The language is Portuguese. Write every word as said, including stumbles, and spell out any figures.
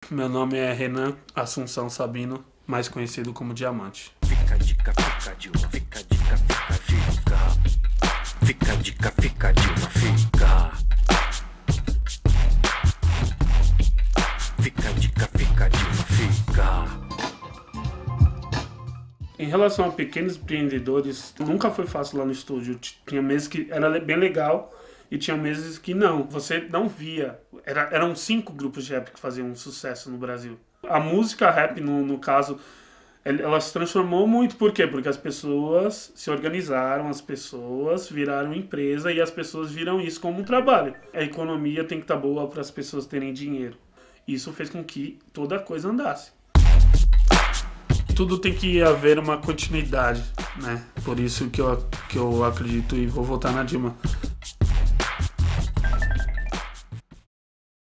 Meu nome é Renan Assunção Sabino, mais conhecido como Diamante. Fica a dica, fica a Dilma, fica a dica, fica, fica. Fica a dica, fica a Dilma, fica. Fica a dica, fica a Dilma, fica. Em relação a pequenos empreendedores, nunca foi fácil lá no estúdio. Tinha meses que era bem legal e tinha meses que não. Você não via. Era, eram cinco grupos de rap que faziam um sucesso no Brasil. A música rap, no, no caso, ela se transformou muito. Por quê? Porque as pessoas se organizaram, as pessoas viraram empresa e as pessoas viram isso como um trabalho. A economia tem que estar boa para as pessoas terem dinheiro. Isso fez com que toda a coisa andasse. Tudo tem que haver uma continuidade, né? Por isso que eu, que eu acredito e vou votar na Dilma.